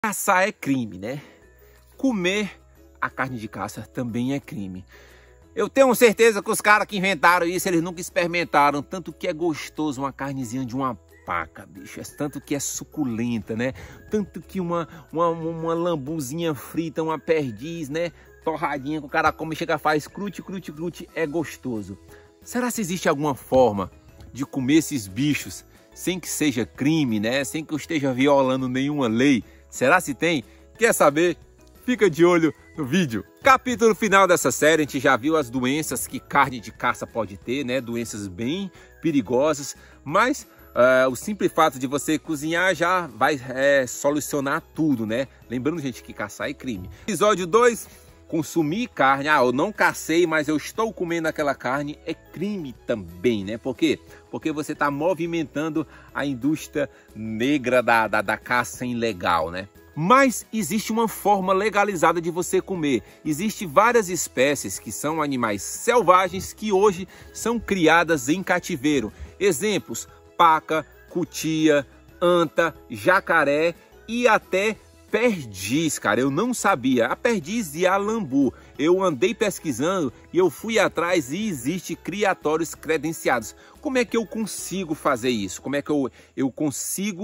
Caçar é crime, né? Comer a carne de caça também é crime. Eu tenho certeza que os caras que inventaram isso, eles nunca experimentaram tanto que é gostoso uma carnezinha de uma paca, bicho. Tanto que é suculenta, né? Tanto que uma lambuzinha frita, uma perdiz, né? Torradinha que o cara come e chega faz crute, crute, crute, é gostoso. Será se existe alguma forma de comer esses bichos sem que seja crime, né? Sem que eu esteja violando nenhuma lei? Será se tem? Quer saber? Fica de olho no vídeo. Capítulo final dessa série, a gente já viu as doenças que carne de caça pode ter, né? Doenças bem perigosas, mas o simples fato de você cozinhar já vai solucionar tudo, né? Lembrando, gente, que caçar é crime. Episódio 2, consumir carne. Eu não cacei, mas eu estou comendo aquela carne, é crime também, né? Por quê? Porque você está movimentando a indústria negra da caça ilegal, né? Mas existe uma forma legalizada de você comer. Existem várias espécies que são animais selvagens que hoje são criadas em cativeiro. Exemplos: paca, cutia, anta, jacaré e até perdiz, cara. Eu não sabia. A perdiz e a lambu. Eu andei pesquisando e eu fui atrás e existe criatórios credenciados. Como é que eu consigo fazer isso? Como é que eu consigo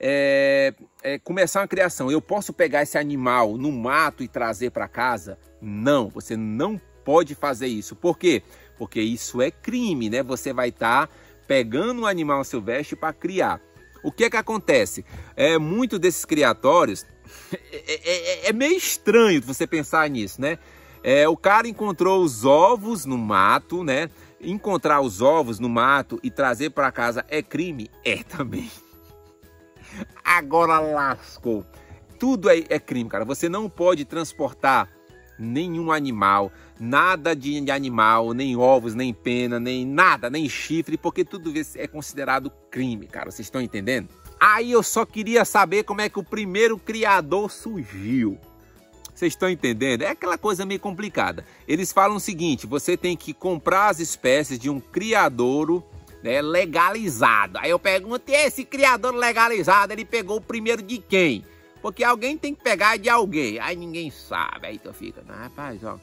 começar uma criação? Eu posso pegar esse animal no mato e trazer para casa? Não, você não pode fazer isso. Por quê? Porque isso é crime, né? Você vai estar pegando um animal silvestre para criar. O que é que acontece? Muito desses criatórios é meio estranho você pensar nisso, né? O cara encontrou os ovos no mato, né? Encontrar os ovos no mato e trazer para casa é crime? É também. Agora lascou. Tudo é crime, cara. Você não pode transportar nenhum animal, nada de animal, nem ovos, nem pena, nem nada, nem chifre, porque tudo isso é considerado crime, cara. Vocês estão entendendo? Aí eu só queria saber como é que o primeiro criador surgiu. Vocês estão entendendo? É aquela coisa meio complicada. Eles falam o seguinte: você tem que comprar as espécies de um criadouro, né, legalizado. Aí eu pergunto: esse criador legalizado, ele pegou o primeiro de quem? Porque alguém tem que pegar de alguém. Aí ninguém sabe. Aí tu fica: rapaz, ó,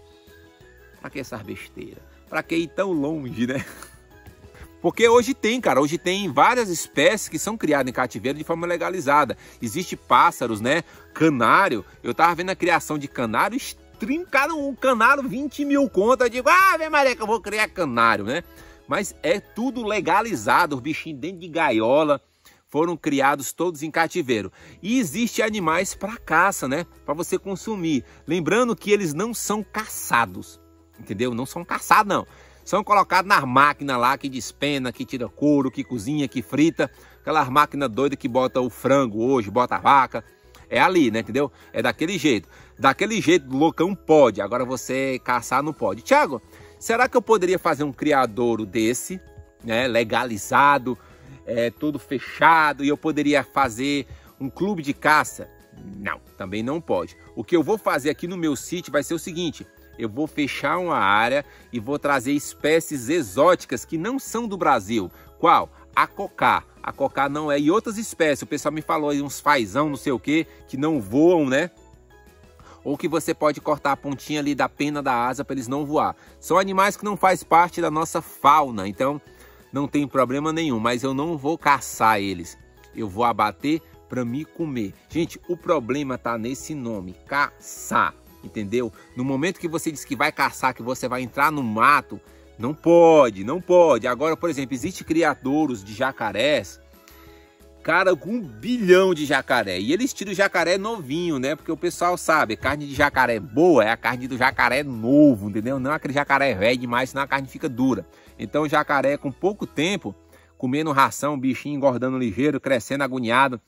pra que essas besteiras? Pra que ir tão longe, né? Porque hoje tem, cara, hoje tem várias espécies que são criadas em cativeiro de forma legalizada. Existe pássaros, né? Canário. Eu tava vendo a criação de canário, cara, um canário 20 mil conto. Eu digo: vem Maria que eu vou criar canário, né? Mas é tudo legalizado, os bichinhos dentro de gaiola foram criados todos em cativeiro. E existe animais para caça, né? Para você consumir. Lembrando que eles não são caçados, entendeu? Não são caçados, não. São colocados nas máquinas lá que despena, que tira couro, que cozinha, que frita. Aquelas máquinas doidas que bota o frango hoje, bota a vaca. É ali, né? Entendeu? É daquele jeito. Daquele jeito, loucão pode. Agora você caçar não pode. Tiago, será que eu poderia fazer um criadouro desse, né? Legalizado, tudo fechado, e eu poderia fazer um clube de caça? Não, também não pode. O que eu vou fazer aqui no meu sítio vai ser o seguinte: eu vou fechar uma área e vou trazer espécies exóticas que não são do Brasil. Qual? A cocá. A cocá não é. E outras espécies. O pessoal me falou aí uns fazão, não sei o que não voam, né? Ou que você pode cortar a pontinha ali da pena da asa para eles não voar. São animais que não fazem parte da nossa fauna. Então, não tem problema nenhum. Mas eu não vou caçar eles. Eu vou abater para me comer. Gente, o problema tá nesse nome. Caçar. Entendeu? No momento que você diz que vai caçar, que você vai entrar no mato, não pode, não pode. Agora, por exemplo, existe criadouros de jacarés, cara, com 1 bilhão de jacaré. E eles tiram o jacaré novinho, né? Porque o pessoal sabe, carne de jacaré boa é a carne do jacaré novo, entendeu? Não aquele jacaré velho demais, senão a carne fica dura. Então o jacaré com pouco tempo, comendo ração, bichinho engordando ligeiro, crescendo agoniado,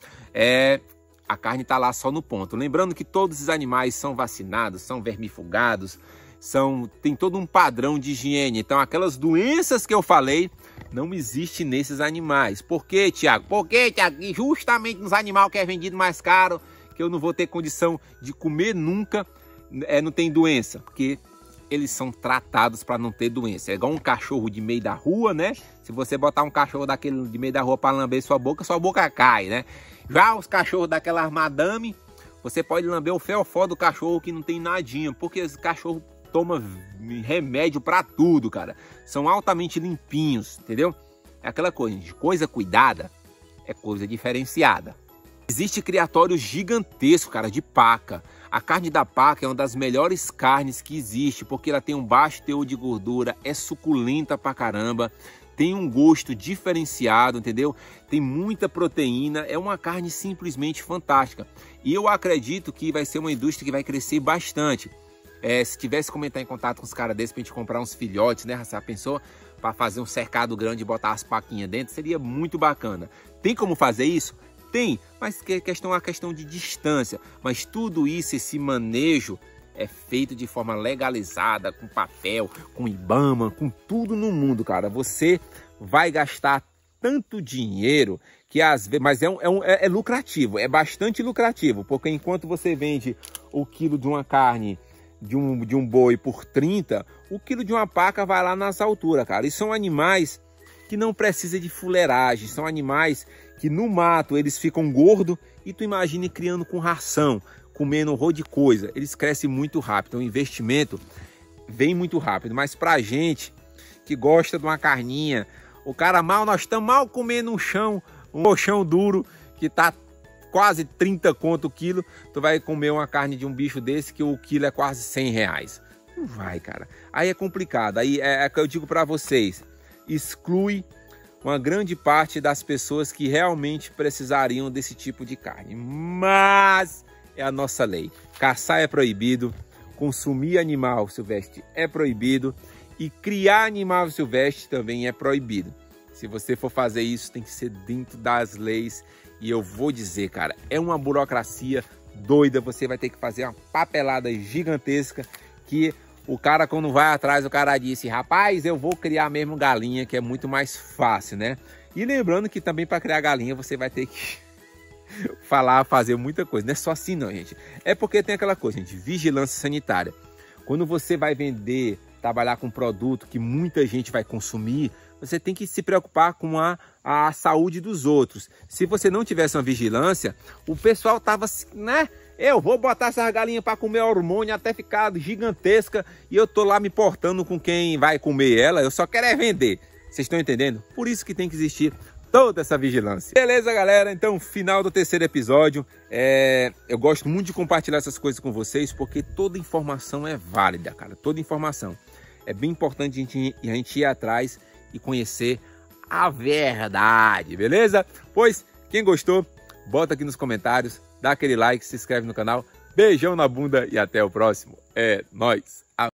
a carne está lá só no ponto. Lembrando que todos os animais são vacinados, são vermifugados, tem todo um padrão de higiene. Então aquelas doenças que eu falei não existem nesses animais. Por quê, Tiago? Porque, Tiago, justamente nos animais que é vendido mais caro, que eu não vou ter condição de comer nunca, não tem doença. Porque eles são tratados para não ter doença. É igual um cachorro de meio da rua, né? Se você botar um cachorro daquele de meio da rua para lamber sua boca cai, né? Já os cachorros daquelas madame, Você pode lamber o feofó do cachorro que não tem nadinha, porque esse cachorro toma remédio para tudo, cara. São altamente limpinhos, entendeu? É aquela coisa, de coisa cuidada é coisa diferenciada. Existe criatório gigantesco, cara, de paca. A carne da paca é uma das melhores carnes que existe, porque ela tem um baixo teor de gordura, é suculenta pra caramba, tem um gosto diferenciado, entendeu? Tem muita proteína, é uma carne simplesmente fantástica. E eu acredito que vai ser uma indústria que vai crescer bastante. Se tivesse como entrar em contato com os caras desses pra gente comprar uns filhotes, né, você pensou? Para fazer um cercado grande e botar as paquinhas dentro, seria muito bacana. Tem como fazer isso? Tem, mas é uma questão de distância. Mas tudo isso, esse manejo é feito de forma legalizada, com papel, com IBAMA, com tudo no mundo, cara. Você vai gastar tanto dinheiro que às vezes, mas é lucrativo, é bastante lucrativo, porque enquanto você vende o quilo de uma carne de um boi por 30, o quilo de uma paca vai lá nas alturas, cara. E são animais que não precisam de fuleiragem, são animais que no mato eles ficam gordos e tu imagine criando com ração, comendo um rolo de coisa, eles crescem muito rápido, o investimento vem muito rápido, mas pra gente que gosta de uma carninha, nós estamos mal comendo um colchão duro que tá quase 30 conto o quilo, tu vai comer uma carne de um bicho desse que o quilo é quase 100 reais. Não vai, cara. Aí é complicado. Aí é que eu digo para vocês, exclui uma grande parte das pessoas que realmente precisariam desse tipo de carne. Mas é a nossa lei. Caçar é proibido, consumir animal silvestre é proibido e criar animal silvestre também é proibido. Se você for fazer isso, tem que ser dentro das leis. E eu vou dizer, cara, é uma burocracia doida. Você vai ter que fazer uma papelada gigantesca que o cara, quando vai atrás, o cara disse, rapaz, eu vou criar mesmo galinha, que é muito mais fácil, né? E lembrando que também para criar galinha você vai ter que fazer muita coisa. Não é só assim não, gente. É porque tem aquela coisa, gente, vigilância sanitária. Quando você vai vender, trabalhar com produto que muita gente vai consumir, você tem que se preocupar com a saúde dos outros. Se você não tivesse uma vigilância, o pessoal tava assim, né? Eu vou botar essas galinhas para comer hormônio até ficar gigantesca e eu tô lá me portando com quem vai comer ela, eu só quero é vender. Vocês estão entendendo? Por isso que tem que existir toda essa vigilância. Beleza, galera? Então, final do terceiro episódio. Eu gosto muito de compartilhar essas coisas com vocês, porque toda informação é válida, cara. Toda informação. É bem importante a gente ir atrás e conhecer a verdade, beleza? Pois, quem gostou, bota aqui nos comentários, dá aquele like, se inscreve no canal. Beijão na bunda e até o próximo. É nóis!